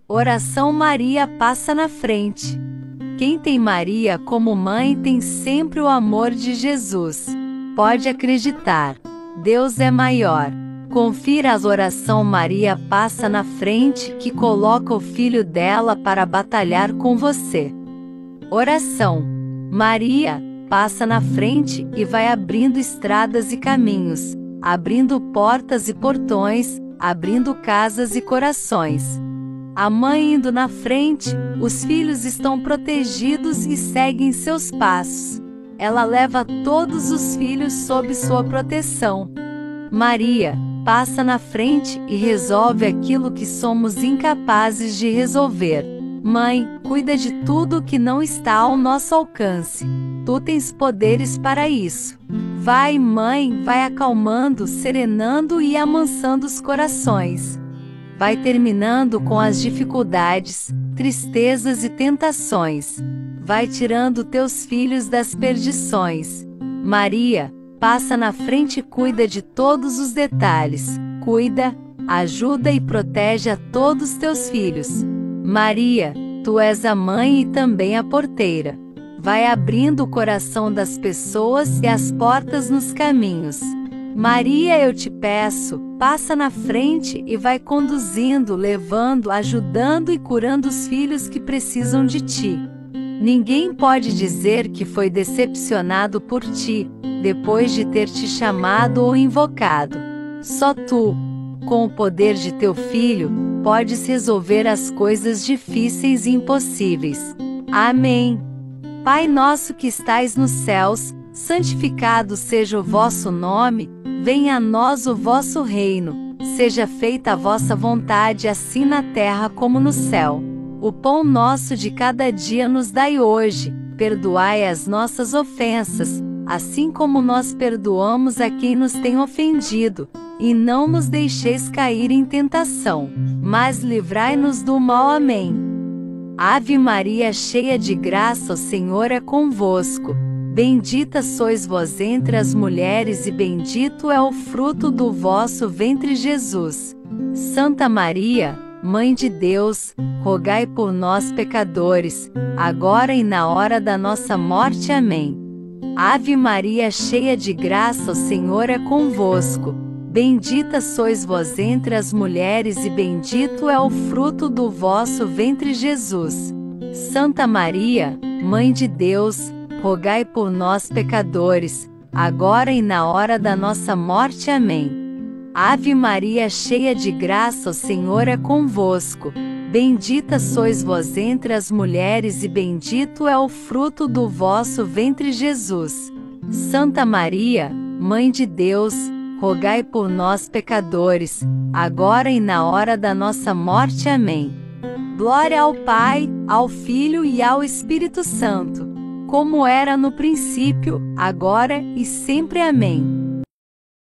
Oração Maria passa na frente. Quem tem Maria como mãe tem sempre o amor de Jesus. Pode acreditar. Deus é maior. Confira a oração Maria passa na frente que coloca o filho dela para batalhar com você. Oração. Maria passa na frente e vai abrindo estradas e caminhos, abrindo portas e portões, abrindo casas e corações. A mãe indo na frente, os filhos estão protegidos e seguem seus passos. Ela leva todos os filhos sob sua proteção. Maria passa na frente e resolve aquilo que somos incapazes de resolver. Mãe, cuida de tudo que não está ao nosso alcance. Tu tens poderes para isso. Vai, mãe, vai acalmando, serenando e amansando os corações. Vai terminando com as dificuldades, tristezas e tentações. Vai tirando teus filhos das perdições. Maria passa na frente e cuida de todos os detalhes. Cuida, ajuda e protege a todos teus filhos. Maria, tu és a mãe e também a porteira. Vai abrindo o coração das pessoas e as portas nos caminhos. Maria, eu te peço, passa na frente e vai conduzindo, levando, ajudando e curando os filhos que precisam de ti. Ninguém pode dizer que foi decepcionado por ti, depois de ter te chamado ou invocado. Só tu, com o poder de teu Filho, podes resolver as coisas difíceis e impossíveis. Amém. Pai nosso que estais nos céus, santificado seja o vosso nome, venha a nós o vosso reino, seja feita a vossa vontade assim na terra como no céu. O pão nosso de cada dia nos dai hoje, perdoai as nossas ofensas, assim como nós perdoamos a quem nos tem ofendido, e não nos deixeis cair em tentação, mas livrai-nos do mal. Amém. Ave Maria, cheia de graça, o Senhor é convosco. Bendita sois vós entre as mulheres e bendito é o fruto do vosso ventre, Jesus. Santa Maria, Mãe de Deus, rogai por nós pecadores, agora e na hora da nossa morte. Amém. Ave Maria, cheia de graça, o Senhor é convosco. Bendita sois vós entre as mulheres e bendito é o fruto do vosso ventre, Jesus. Santa Maria, Mãe de Deus, rogai por nós pecadores, agora e na hora da nossa morte. Amém. Ave Maria, cheia de graça, o Senhor é convosco. Bendita sois vós entre as mulheres e bendito é o fruto do vosso ventre, Jesus. Santa Maria, Mãe de Deus, rogai por nós pecadores, agora e na hora da nossa morte. Amém. Glória ao Pai, ao Filho e ao Espírito Santo, como era no princípio, agora e sempre. Amém.